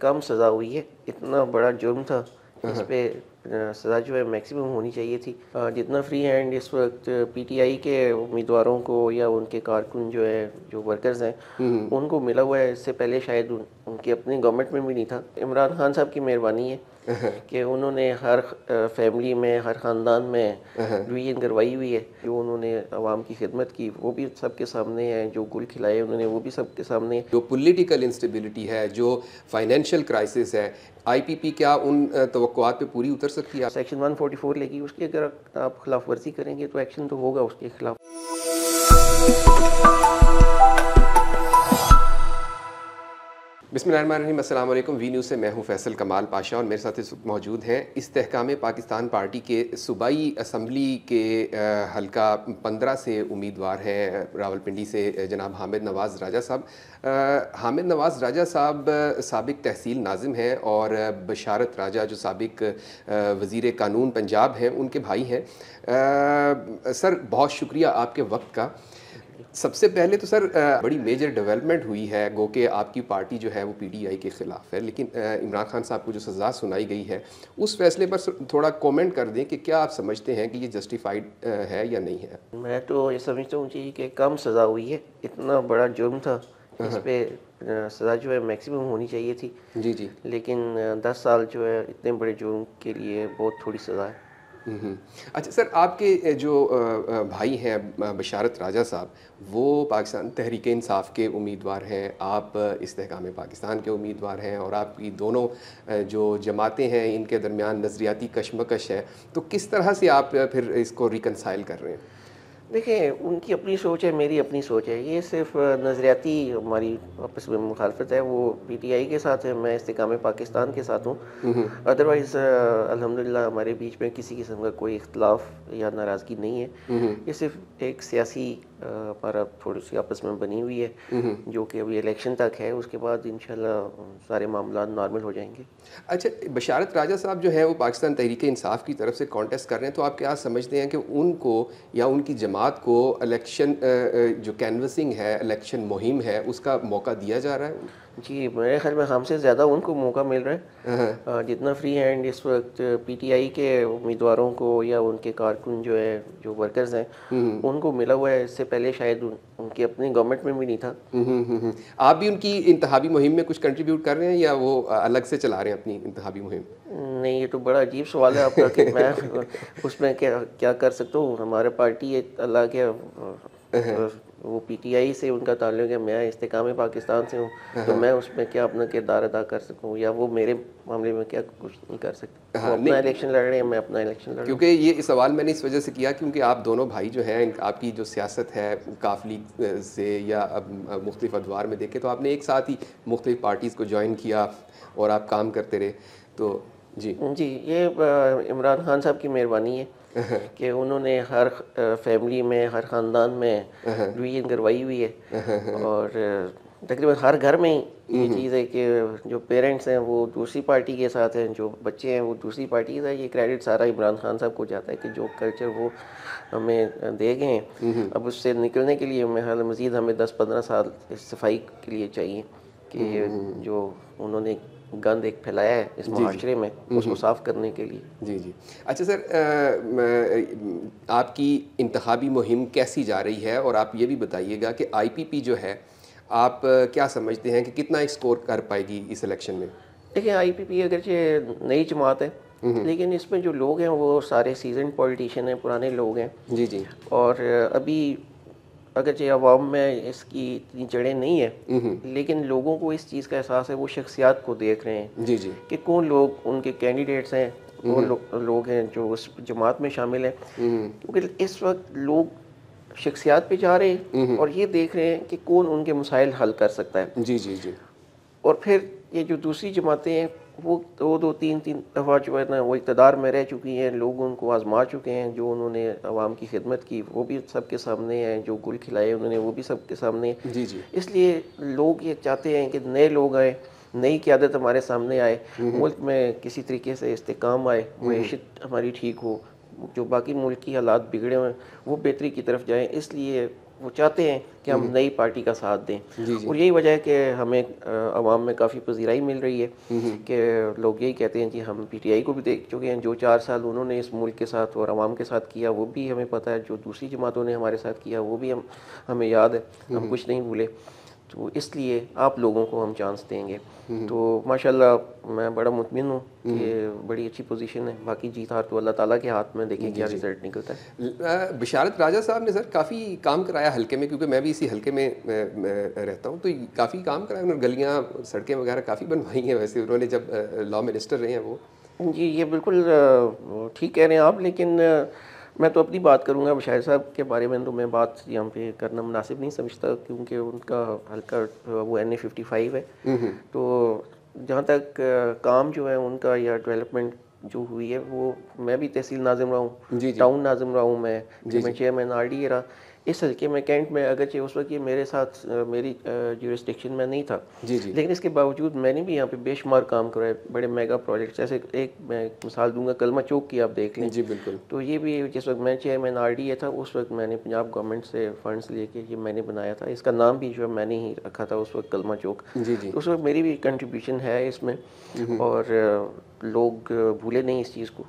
कम सज़ा हुई है। इतना बड़ा जुर्म था, इस पे सज़ा जो है मैक्सिमम होनी चाहिए थी। जितना फ्री हैंड इस वक्त पीटीआई के उम्मीदवारों को या उनके कारकुन जो है, जो वर्कर्स हैं, उनको मिला हुआ है, इससे पहले शायद उनकी अपनी गवर्नमेंट में भी नहीं था। इमरान खान साहब की मेहरबानी है कि उन्होंने हर फैमिली में, हर ख़ानदान में डिवीज़न करवाई हुई है। जो उन्होंने आवाम की खिदमत की वो भी सबके सामने है, जो गुल खिलाए उन्होंने वो भी सबके सामने है। जो पॉलिटिकल इंस्टेबिलिटी है, जो फाइनेंशियल क्राइसिस है, आईपीपी क्या उन तवक्कुआत पे पूरी उतर सकती है? सेक्शन 144 लेगी, उसकी अगर आप खिलाफ वर्जी करेंगे तो एक्शन तो होगा उसके खिलाफ। बिस्मिल्लाहिर्रहमानिर्रहीम, अस्सलाम वालेकुम। वी न्यूज़ से मैं हूं फैसल कमाल पाशा और मेरे साथ इस वक्त मौजूद हैं इस्तेहकाम पाकिस्तान पार्टी के सूबाई असम्बली के हल्का 15 से उम्मीदवार हैं रावलपिंडी से जनाब हामिद नवाज़ राजा साहब। हामिद नवाज़ राजा साहब साबिक तहसील नाज़िम हैं और बशारत राजा जो साबिक वज़ीर कानून पंजाब हैं उनके भाई हैं। सर, बहुत शुक्रिया आपके वक्त का। सबसे पहले तो सर, बड़ी मेजर डेवलपमेंट हुई है, गो कि आपकी पार्टी जो है वो पीटीआई के ख़िलाफ़ है, लेकिन इमरान खान साहब को जो सज़ा सुनाई गई है उस फैसले पर थोड़ा कमेंट कर दें कि क्या आप समझते हैं कि ये जस्टिफाइड है या नहीं है? मैं तो ये समझता हूँ जी कि कम सज़ा हुई है। इतना बड़ा जुर्म था, इस पे सज़ा जो है मैक्सिमम होनी चाहिए थी। जी जी। लेकिन 10 साल जो है इतने बड़े जुर्म के लिए बहुत थोड़ी सज़ा है। अच्छा सर, आपके जो भाई हैं बशारत राजा साहब, वो पाकिस्तान तहरीक इंसाफ के उम्मीदवार हैं, आप इस्तेहकाम पाकिस्तान के उम्मीदवार हैं और आपकी दोनों जो जमातें हैं इनके दरमियान नज़रियाती कशमकश है, तो किस तरह से आप फिर इसको रिकनसाइल कर रहे हैं? देखिए, उनकी अपनी सोच है, मेरी अपनी सोच है। ये सिर्फ नज़रियाती हमारी आपस में मुखालफत है। वो पीटीआई के साथ है, मैं इस्तेकाम पाकिस्तान के साथ हूँ। अदरवाइज़ अल्हम्दुलिल्लाह हमारे बीच में किसी किस्म का कोई इख्तलाफ या नाराज़गी नहीं है। ये सिर्फ एक सियासी हमारा थोड़ी सी आपस में बनी हुई है, जो कि अभी इलेक्शन तक है। उसके बाद इंशाल्लाह सारे मामला नॉर्मल हो जाएंगे। अच्छा, बशारत राजा साहब जो है वो पाकिस्तान तहरीक इंसाफ की तरफ से कॉन्टेस्ट कर रहे हैं, तो आप क्या समझते हैं कि उनको या उनकी जमात को इलेक्शन जो कैनवसिंग है, इलेक्शन मुहिम है, उसका मौका दिया जा रहा है? जी, मेरे ख्याल में हमसे ज़्यादा उनको मौका मिल रहा है। जितना फ्री हैंड इस वक्त पीटीआई के उम्मीदवारों को या उनके कारकुन जो है, जो वर्कर्स हैं, उनको मिला हुआ है, इससे पहले शायद उनकी अपनी गवर्नमेंट में भी नहीं था। आप भी उनकी इंतहाबी मुहिम में कुछ कंट्रीब्यूट कर रहे हैं या वो अलग से चला रहे हैं अपनी इंतहाबी मुहिम? नहीं, ये तो बड़ा अजीब सवाल है आपका कि मैं उसमें क्या क्या कर सकता हूँ। हमारे पार्टी एक अल्लाह के वो पीटीआई से उनका ताल्लुक है, मैं इस्तेकाम पाकिस्तान से हूँ, तो मैं उसमें क्या अपना किरदार अदा कर सकूँ, या वो मेरे मामले में क्या कुछ नहीं कर सकते। वो अपना इलेक्शन लड़ रहे हैं, मैं अपना इलेक्शन लड़ रहा हूँ। क्योंकि ये सवाल मैंने इस वजह से किया क्योंकि आप दोनों भाई जो हैं, आपकी जो सियासत है काफ लीग से या अब मुख्तलिफ अदवार में देखें तो आपने एक साथ ही मुख्तलिफ पार्टीज़ को ज्वाइन किया और आप काम करते रहे, तो जी जी, ये इमरान खान साहब की मेहरबानी है कि उन्होंने हर फैमिली में, हर ख़ानदान में डिवीज़न करवाई हुई है। और तकरीबन हर घर में ये चीज़ है कि जो पेरेंट्स हैं वो दूसरी पार्टी के साथ हैं, जो बच्चे हैं वो दूसरी पार्टी का। ये क्रेडिट सारा इमरान खान साहब को जाता है कि जो कल्चर वो हमें दे गए हैं। अब उससे निकलने के लिए मैं मज़ीद हमें 10-15 साल इस सफाई के लिए चाहिए कि जो उन्होंने गंद एक फैलाया है इस माशरे में, उसको साफ़ करने के लिए। जी जी। अच्छा सर, आपकी इंतखाबी मुहिम कैसी जा रही है और आप ये भी बताइएगा कि आईपीपी जो है आप क्या समझते हैं कि कितना स्कोर कर पाएगी इस इलेक्शन में? देखिए, आईपीपी अगरचे नई जमात है, लेकिन इसमें जो लोग हैं वो सारे सीजन पॉलिटिशियन हैं, पुराने लोग हैं। जी जी। और अभी अगरचे अवाम में इसकी इतनी जड़ें नहीं है, लेकिन लोगों को इस चीज़ का एहसास है। वो शख्सियात को देख रहे हैं जी जी। कि कौन लोग उनके कैंडिडेट्स हैं, कौन लोग हैं जो उस जमात में शामिल हैं। क्योंकि इस वक्त लोग शख्सियात पे जा रहे हैं और ये देख रहे हैं कि कौन उनके मसाइल हल कर सकता है। जी जी जी। और फिर ये जो दूसरी जमातें हैं वो दो तीन दफ़ा जो है ना वो इक़्तिदार में रह चुकी हैं, लोग उनको आजमा चुके हैं। जो उन्होंने आवाम की खिदमत की वो भी सबके सामने है, जो गुल खिलाए उन्होंने वो भी सबके सामने है। जी जी। इसलिए लोग ये चाहते हैं कि नए लोग आए, नई क़यादत हमारे सामने आए, मुल्क में किसी तरीके से इस्तेकाम आए, मईशत हमारी ठीक हो, जो बाकी मुल्क की हालात बिगड़े हुए हैं वो बेहतरी की तरफ जाएँ। इसलिए वो चाहते हैं कि हम नई पार्टी का साथ दें। जी, जी। और यही वजह है कि हमें अवाम में काफ़ी पजीराई मिल रही है कि लोग यही कहते हैं कि हम पीटीआई को भी देख चुके हैं, जो 4 साल उन्होंने इस मुल्क के साथ और अवाम के साथ किया वो भी हमें पता है, जो दूसरी जमातों ने हमारे साथ किया वो भी हमें याद है, हम कुछ नहीं भूले। तो इसलिए आप लोगों को हम चांस देंगे। तो माशाल्लाह मैं बड़ा मुतमिन हूँ कि बड़ी अच्छी पोजीशन है। बाकी जीत हार तो अल्लाह ताला के हाथ में, देखें क्या रिजल्ट निकलता है। बिशारत राजा साहब ने सर काफ़ी काम कराया हल्के में, क्योंकि मैं भी इसी हल्के में रहता हूँ, तो काफ़ी काम कराया उन्होंने, गलियाँ सड़कें वगैरह काफ़ी बनवाई हैं। वैसे उन्होंने जब लॉ मिनिस्टर रहे हैं वो। जी, ये बिल्कुल ठीक कह रहे हैं आप, लेकिन मैं तो अपनी बात करूंगा। बशायर साहब के बारे में तो मैं बात यहाँ पे करना मुनासिब नहीं समझता, क्योंकि उनका हल्का वो NA 55 है। तो जहाँ तक काम जो है उनका या डेवलपमेंट जो हुई है, वो मैं भी तहसील नाज़िम रहा हूँ, जी, जी। टाउन नाज़िम रहा हूँ, जी, मैं जी। चेयरमैन RDA रहा। इस हल्के में कैंट में अगरचे उस वक्त ये मेरे साथ मेरी जुरिस्डिक्शन में नहीं था, जी, जी। लेकिन इसके बावजूद मैंने भी यहाँ पे बेशुमार काम कराए, बड़े मेगा प्रोजेक्ट्स। जैसे एक मैं मिसाल दूंगा, कलमा चौक की आप देख लें। जी, बिल्कुल। तो ये भी जिस वक्त मैं चेयरमैन RDA था, उस वक्त मैंने पंजाब गवर्नमेंट से फंड्स लेके ये मैंने बनाया था। इसका नाम भी जो है मैंने ही रखा था उस वक्त, कलमा चौक। जी, जी। तो उस वक्त मेरी भी कंट्रीब्यूशन है इसमें, और लोग भूले नहीं इस चीज़ को।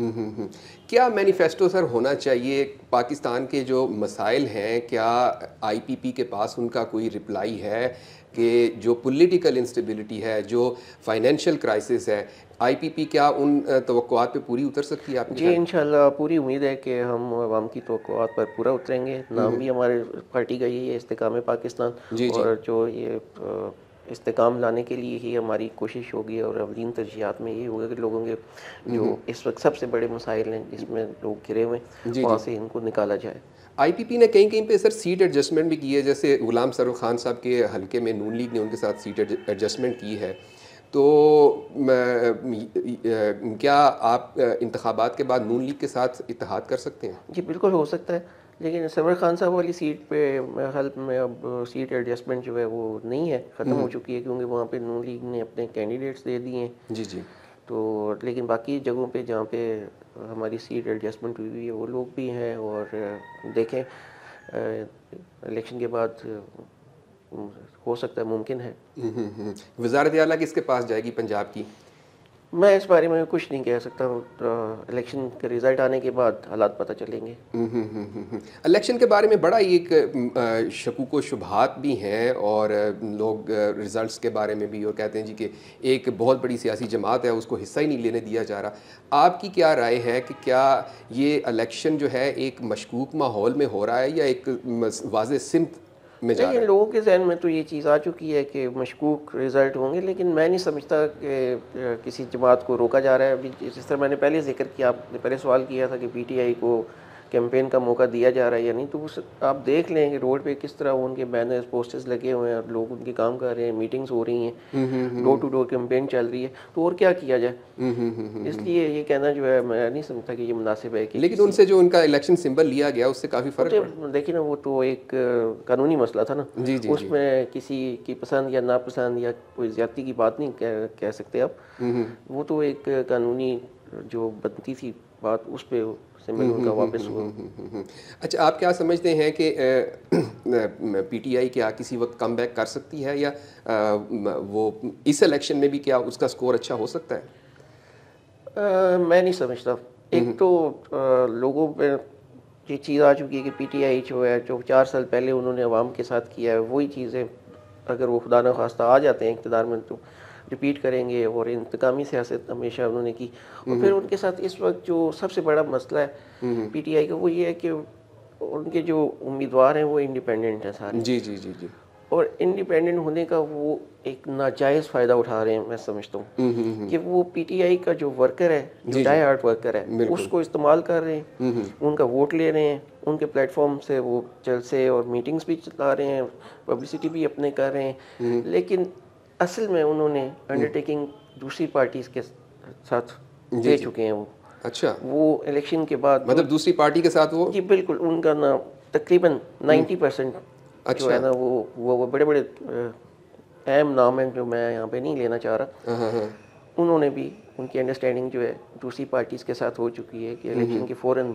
क्या मैनिफेस्टो सर होना चाहिए? पाकिस्तान के जो मसाइल हैं, क्या आईपीपी के पास उनका कोई रिप्लाई है कि जो पॉलिटिकल इंस्टेबिलिटी है, जो फाइनेंशियल क्राइसिस है, आईपीपी क्या उन तवक्कुआत पे पूरी उतर सकती है आपके जी, ख्याल? इंशाल्लाह पूरी उम्मीद है कि हम अवाम की तवक्कुआत पर पूरा उतरेंगे। नाम भी हमारे पार्टी का यही है, इस्तेकाम पाकिस्तान। जी, जी। और जो ये इस्तेकाम लाने के लिए ही हमारी कोशिश होगी, और अवलीन तरजीहात में यही होगा कि लोगों के जो इस वक्त सबसे बड़े मसाइल हैं जिसमें लोग घिरे हुए हैं, जी, वहाँ जी। से इनको निकाला जाए। आईपीपी ने कहीं कहीं पे सर सीट एडजस्टमेंट भी की है, जैसे गुलाम सरोवर खान साहब के हल्के में नून लीग ने उनके साथ सीट एडजस्टमेंट की है। तो क्या आप इंतखाबात के बाद नून लीग के साथ इत्तेहाद कर सकते हैं? जी, बिल्कुल हो सकता है, लेकिन सरवर खान साहब वाली सीट पे मेरे ख्याल में अब सीट एडजस्टमेंट जो है वो नहीं है, ख़त्म हो चुकी है, क्योंकि वहाँ पे नून लीग ने अपने कैंडिडेट्स दे दिए हैं। जी, जी। तो लेकिन बाकी जगहों पे जहाँ पे हमारी सीट एडजस्टमेंट हुई हुई है, वो लोग भी हैं। और देखें, इलेक्शन के बाद हो सकता है, मुमकिन है। वजारत आला किसके पास जाएगी पंजाब की? मैं इस बारे में कुछ नहीं कह सकता हूँ। इलेक्शन के रिज़ल्ट आने के बाद हालात पता चलेंगे। इलेक्शन के बारे में बड़ा ही एक शकूक व शुबहात भी हैं, और लोग रिजल्ट्स के बारे में भी और कहते हैं जी कि एक बहुत बड़ी सियासी जमात है, उसको हिस्सा ही नहीं लेने दिया जा रहा। आपकी क्या राय है कि क्या ये इलेक्शन जो है एक मशकूक माहौल में हो रहा है, या एक वाज़ेह सिमत में जा देखिए, रहा है? लोगों के जहन में तो ये चीज़ आ चुकी है कि मशकूक रिज़ल्ट होंगे, लेकिन मैं नहीं समझता कि किसी जमात को रोका जा रहा है। अभी जिस तरह मैंने पहले जिक्र किया, आपने पहले सवाल किया था कि पीटीआई को कैंपेन का मौका दिया जा रहा है या नहीं, तो उस आप देख लें कि रोड पे किस तरह उनके बैनर्स पोस्टर्स लगे हुए हैं और लोग उनके काम कर रहे हैं, मीटिंग्स हो रही हैं, डोर टू डोर कैंपेन चल रही है। तो और क्या किया जाए? इसलिए ये कहना जो है, मैं नहीं समझता कि ये मुनासिब है कि लेकिन उनसे जो उनका इलेक्शन सिंबल लिया गया उससे काफ़ी फ़र्क पड़ा। देखिए ना, वो तो एक कानूनी मसला था ना। जी, जी, जी। उसमें किसी की पसंद या नापसंद या कोई ज़्यादती की बात नहीं कह सकते आप। वो तो एक कानूनी जो बनती थी बात, उस पे सिंबल उनका वापस हुआ। अच्छा, आप क्या समझते हैं कि पीटीआई क्या किसी वक्त कम बैक कर सकती है, या वो इस इलेक्शन में भी क्या उसका स्कोर अच्छा हो सकता है? मैं नहीं समझता। एक तो लोगों पे ये चीज़ आ चुकी है कि पीटीआई जो है, जो 4 साल पहले उन्होंने अवाम के साथ किया है, वही चीज़ें अगर वो खुदा न खास्ता आ जाते हैं इक़्तिदार में, तो रिपीट करेंगे। और इंतकामी सियासत हमेशा उन्होंने की। और फिर उनके साथ इस वक्त जो सबसे बड़ा मसला है पीटीआई का, वो ये है कि उनके जो उम्मीदवार हैं वो इंडिपेंडेंट हैं सारे। जी, जी, जी, जी। और इंडिपेंडेंट होने का वो एक नाजायज़ फ़ायदा उठा रहे हैं, मैं समझता हूँ कि वो पीटीआई का जो वर्कर है, जो जी, जी। डाई हार्ट वर्कर है, बिल्कुल। उसको इस्तेमाल कर रहे हैं, उनका वोट ले रहे हैं, उनके प्लेटफॉर्म से वो जलसे और मीटिंग्स भी चला रहे हैं, पब्लिसिटी भी अपने कर रहे हैं। लेकिन असल में उन्होंने अंडरटेकिंग दूसरी पार्टीज़ के साथ जी, दे जी। चुके हैं। अच्छा, वो इलेक्शन के बाद मतलब दूसरी पार्टी के साथ वो। जी बिल्कुल, उनका ना तकरीबन 90% जो है अच्छा। ना, वो बड़े बड़े अहम नाम हैं जो मैं यहाँ पे नहीं लेना चाह रहा। हाँ, हाँ, हाँ। उन्होंने भी, उनकी अंडरस्टैंडिंग जो है दूसरी पार्टीज़ के साथ हो चुकी है कि इलेक्शन के फ़ौरन बाद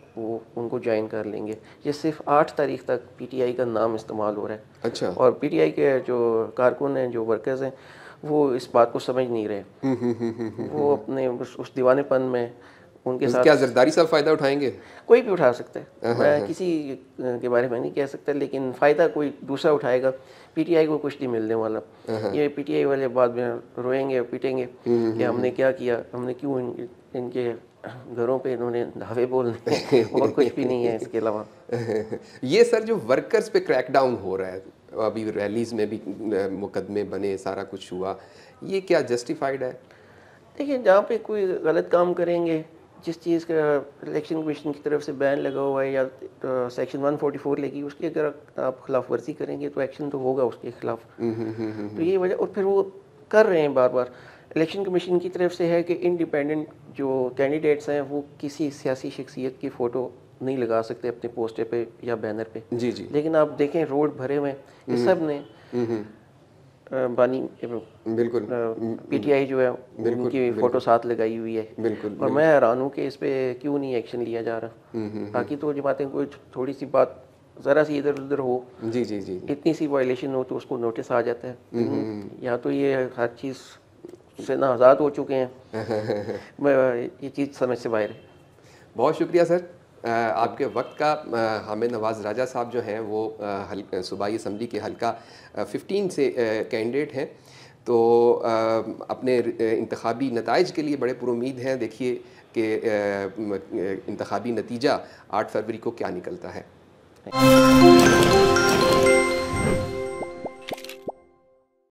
वो उनको ज्वाइन कर लेंगे। ये सिर्फ 8 तारीख तक पीटीआई का नाम इस्तेमाल हो रहा है। अच्छा। और पीटीआई के जो कारकुन हैं, जो वर्कर्स हैं, वो इस बात को समझ नहीं रहे। वो अपने उस दीवानेपन में उनके साथ। क्या जरदारी साहब फ़ायदा उठाएंगे? कोई भी उठा सकता है, मैं किसी के बारे में नहीं कह सकता, लेकिन फ़ायदा कोई दूसरा उठाएगा। पीटीआई को कुछ नहीं मिलने वाला। ये पीटीआई वाले बाद में रोएंगे, पीटेंगे कि हमने क्या किया, हमने क्यों इनके घरों पे इन्होंने धावे बोलने और कुछ भी नहीं है इसके अलावा। ये सर जो वर्कर्स पे क्रैकडाउन हो रहा है, अभी रैलीज़ में भी मुकदमे बने, सारा कुछ हुआ, ये क्या जस्टिफाइड है? देखिए, जहाँ पे कोई गलत काम करेंगे, जिस चीज़ का इलेक्शन कमीशन की तरफ से बैन लगा हुआ है या सेक्शन 144 लगी, उसकी अगर आप खिलाफ वर्जी करेंगे तो एक्शन तो होगा उसके खिलाफ। तो ये वजह, और फिर वो कर रहे हैं बार बार। इलेक्शन कमीशन की तरफ से है कि इंडिपेंडेंट जो कैंडिडेट्स हैं वो किसी सियासी शख्सियत की फ़ोटो नहीं लगा सकते अपने पोस्टर पे या बैनर पे। जी जी। लेकिन आप देखें रोड भरे हुए, ये सब ने बानी बिल्कुल पीटीआई जो है उनकी फ़ोटो साथ लगाई हुई है। बिल्कुल। और मैं हैरान हूँ कि इस पे क्यों नहीं एक्शन लिया जा रहा। बाकी तो जमातें कोई थोड़ी सी बात ज़रा सी इधर उधर हो, जी जी जी, इतनी सी वायलेशन हो तो उसको नोटिस आ जाता है। या तो ये हर चीज़ से ना आज़ाद हो चुके हैं। मैं ये चीज़ समझ से बाहर है। बहुत शुक्रिया सर आपके वक्त का। हामिद नवाज़ राजा साहब जो हैं वो सूबाई असम्बली के हल्का 15 से कैंडिडेट हैं, तो अपने इंतखाबी नताइज के लिए बड़े पुरुमीद हैं। देखिए कि इंतखाबी नतीजा 8 फरवरी को क्या निकलता है।